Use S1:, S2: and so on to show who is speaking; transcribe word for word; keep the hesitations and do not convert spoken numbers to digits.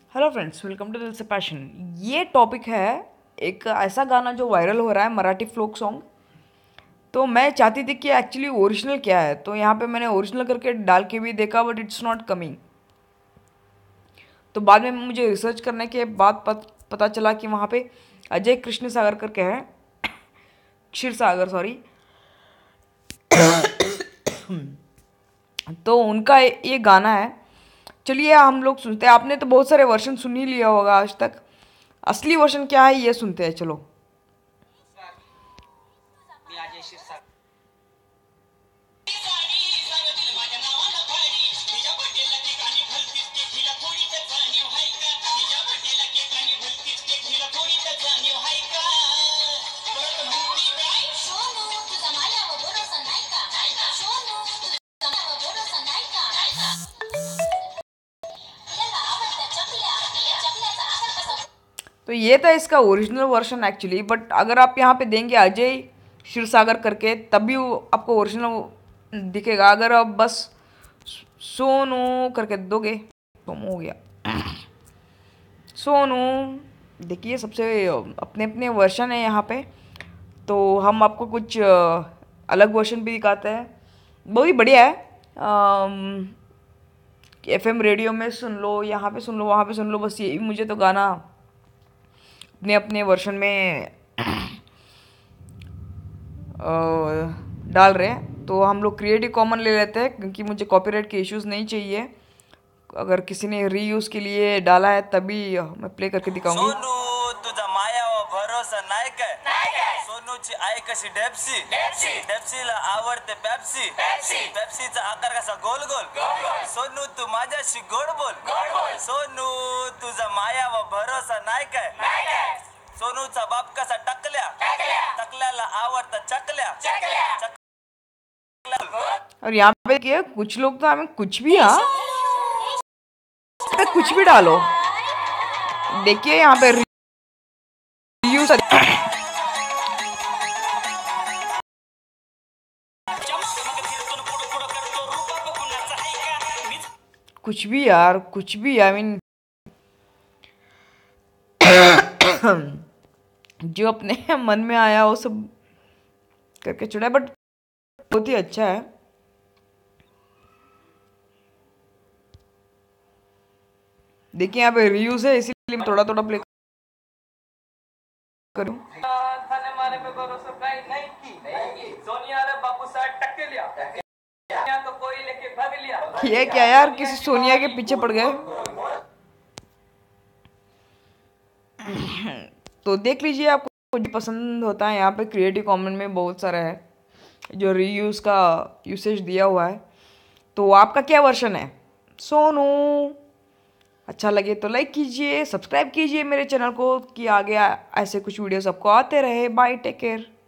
S1: Hello friends, welcome to दिल से passion. ये टॉपिक है एक ऐसा गाना जो वायरल हो रहा है, मराठी फ्लोक सॉन्ग। तो मैं चाहती थी कि एक्चुअली ओरिजिनल क्या है, तो यहाँ पे मैंने ओरिजिनल करके डाल के भी देखा, बट इट्स नॉट कमिंग। तो बाद में मुझे रिसर्च करने के बाद पत, पता चला कि वहाँ पे अजय कृष्ण सागर करके है, क्षीर सागर सॉरी। तो उनका ये गाना है। चलिए हम लोग सुनते हैं। आपने तो बहुत सारे वर्जन सुन ही लिया होगा आज तक। असली वर्जन क्या है ये सुनते हैं, चलो। तो ये था इसका ओरिजिनल वर्जन एक्चुअली, बट अगर आप यहाँ पे देंगे अजय क्षीरसागर करके तभी वो आपको ओरिजिनल दिखेगा। अगर आप बस सोनू करके दोगे तो हो गया सोनू। देखिए, सबसे अपने अपने वर्जन है यहाँ पे। तो हम आपको कुछ अ, अलग वर्जन भी दिखाते हैं। बहुत ही बढ़िया है। एफ एम रेडियो में सुन लो, यहाँ पे सुन लो, वहाँ पे सुन लो, बस यही मुझे तो गाना अपने अपने वर्जन में अ, डाल रहे हैं। तो हम लोग क्रिएटिव कॉमन ले लेते हैं, क्योंकि मुझे कॉपीराइट के इश्यूज नहीं चाहिए। अगर किसी ने रीयूज के लिए डाला है तभी मैं प्ले करके दिखाऊंगी।
S2: सोनू तुझा माया व भरोसा नाही काय सोनूची आई कशी डेप्सी डेप्सीला आवडते पेप्सी पेप्सीचा आकार कसा गोल गोल सोनू तू माझ्याशी गोड बोल सोनू तुझा माया व भरोसा नाही काय सोनूचा बाप कसा टकल्या टकल्याला आवडतं चकल्या चकल्या
S1: और यहाँ पे क्या, कुछ लोग तो हमें कुछ भी, हाँ पे कुछ भी डालो। देखिए यहाँ पे रिव्यूज कुछ भी यार, कुछ भी। आई मीन जो अपने मन में आया वो सब करके चुना, बट बहुत ही अच्छा है। देखिए यहाँ पे रिव्यूज है, इसीलिए मैं थोड़ा थोड़ा प्ले करूं। ये क्या यार, किसी सोनिया के पीछे पड़ गए। तो देख लीजिए आपको जो पसंद होता है। यहाँ पे क्रिएटिव कॉमन में बहुत सारा है जो रीयूज का यूसेज दिया हुआ है। तो आपका क्या वर्जन है सोनू? अच्छा लगे तो लाइक कीजिए, सब्सक्राइब कीजिए मेरे चैनल को, कि आगे ऐसे कुछ वीडियोस आपको आते रहे। Bye, take care.